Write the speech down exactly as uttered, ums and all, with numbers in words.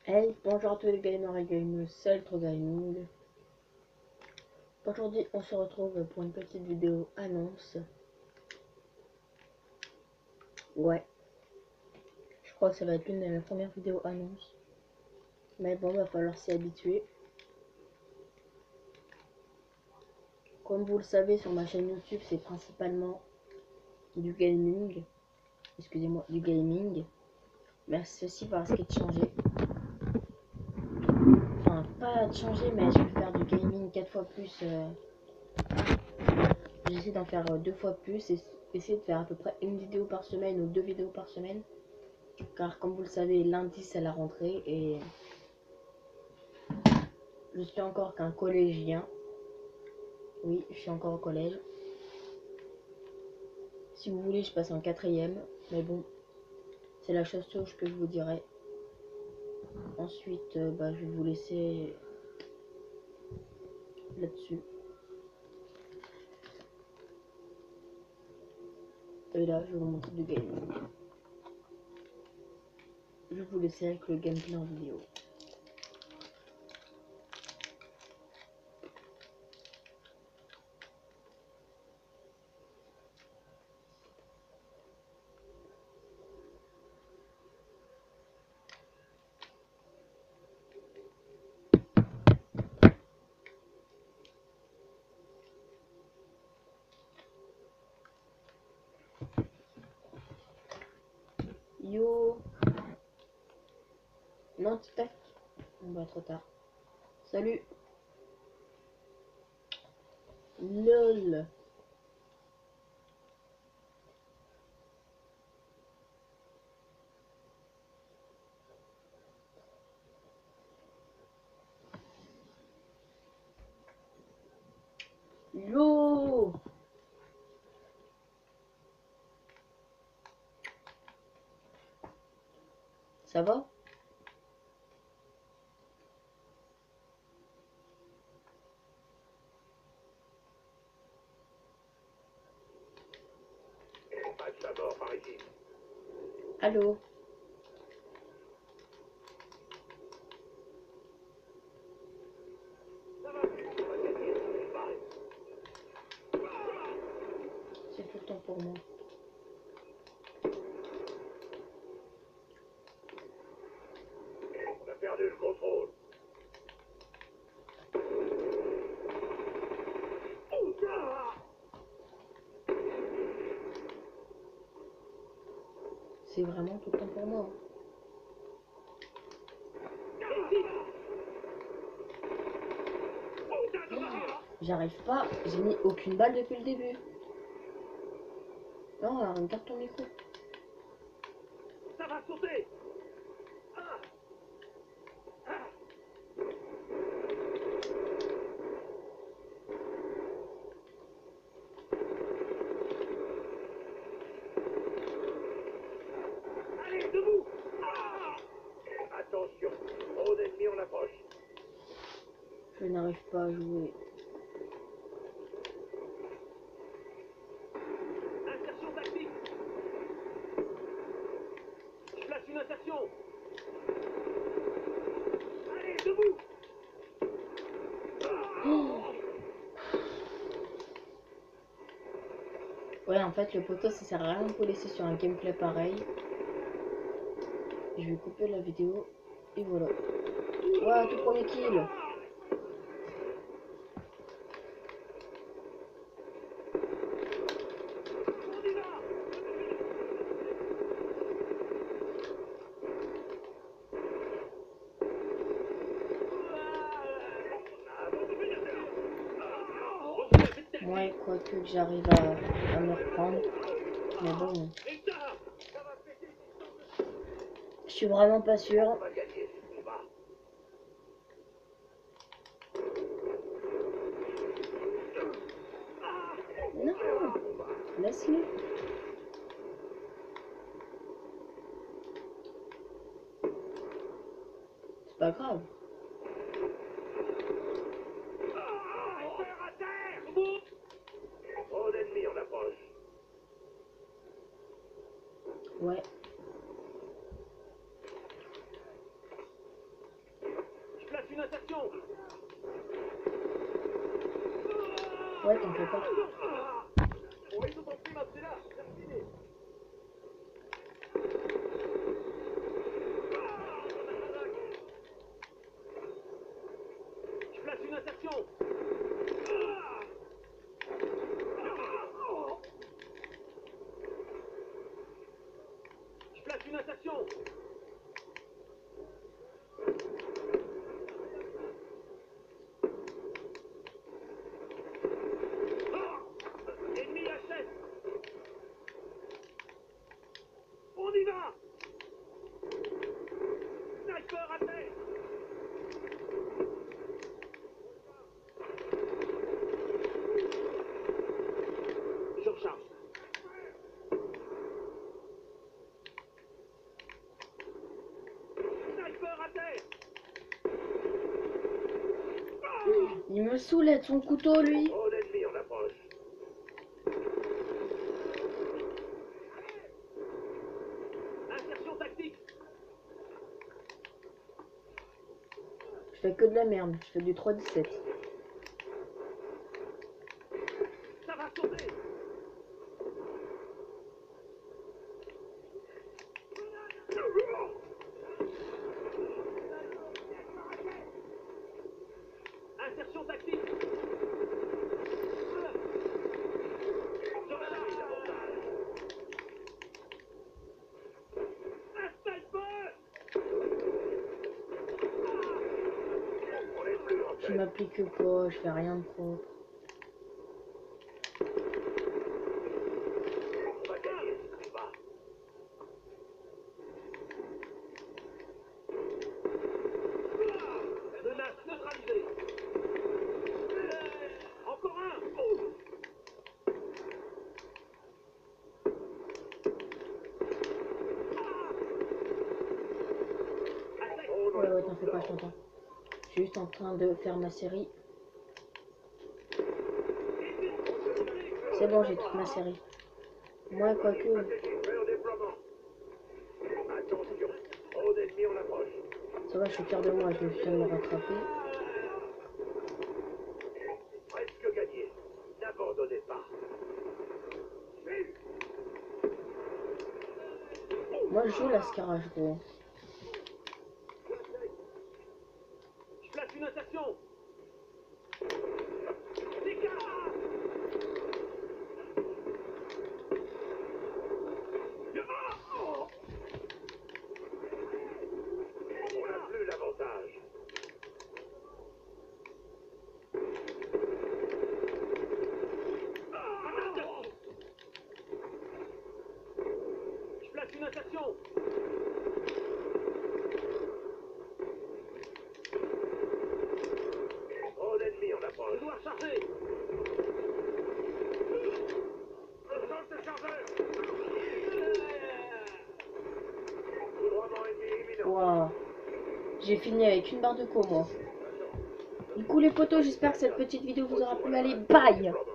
Hey, bonjour à tous les gamers et gamers, c'est Eltro Gaming. Aujourd'hui, on se retrouve pour une petite vidéo annonce. Ouais, je crois que ça va être une de mes premières vidéos annonce. Mais bon, va falloir s'y habituer. Comme vous le savez, sur ma chaîne YouTube, c'est principalement du gaming. Excusez-moi, du gaming. Mais ceci va risquer de changer. Enfin, pas de changer, mais je vais faire du gaming quatre fois plus. Euh... J'essaie d'en faire euh, deux fois plus et essayer de faire à peu près une vidéo par semaine ou deux vidéos par semaine. Car comme vous le savez, lundi c'est la rentrée et je suis encore qu'un collégien. Oui, je suis encore au collège. Si vous voulez, je passe en quatrième. Mais bon, c'est la chose que je vous dirai. Ensuite, euh, bah, je vais vous laisser là-dessus. Et là, je vais vous montrer du gaming. Je vais vous laisser avec le gameplay en vidéo. Yo. Non, tac. On va trop tard. Salut. Lol. Yo. Ça va? Allô? C'est tout le temps pour moi. On a perdu le contrôle. C'est vraiment tout le temps pour moi. J'arrive pas, j'ai mis aucune balle depuis le début. Non, alors regarde ton micro. Ça va sauter. Ah. Ah. Allez, debout. Ah. Attention, trop d'ennemis en approche. Je n'arrive pas à jouer. Insertion tactique. Je place une insertion. Allez, debout. Oh ouais, en fait, le poteau, ça sert à rien de vous laisser sur un gameplay pareil. Je vais couper la vidéo. Et voilà. Ouais, tout premier kill. On y va. Ouais, quoique que j'arrive à, à me reprendre. Mais bon, je suis vraiment pas sûr. On va gagner ce combat. Non, laisse-le. C'est pas grave. À terre. Debout. Trop d'ennemis en approche. Ouais. une attaque. Ouais, t'en fais pas. Oui, ils ont compris, ma c'est là. Terminé. Je place une attaque. Je place une attaque. Ennemi à sept. On y va. Sniper à terre. Je recharge. Sniper à terre. Il me saoule avec son couteau, lui. Trop d'ennemis en approche. Insertion tactique. Je fais que de la merde. Je fais du trois dix-sept. Ça va sauter. Insertion tactique. Un sniper. On est plus en Je tête. m'applique pas, je fais rien de propre. On va gagner ce combat. Menace neutralisée. Encore un. Attaque. Oh, Ouais, ouais, t'en fais pas, je t'entends. Je suis juste en train de faire ma série. C'est bon, j'ai toute ma série. Moi, quoique, Stratégie, prêt au déploiement. Attention, trop d'ennemis en approche. ça va, je suis fier de moi, je viens de me rattraper. Presque gagné. N'abandonnez pas. Moi, je joue la scarage, gros. Je place une attaque. Dégage. On n'a plus l'avantage. Je place une attaque. Trop d'ennemis en Je approche. dois charger. Lance le chargeur. Foudroiement ennemi imminent. Waouh. J'ai fini avec une barre de co, moi. Du coup, les potos, j'espère que cette petite vidéo vous aura plu. Allez, bye!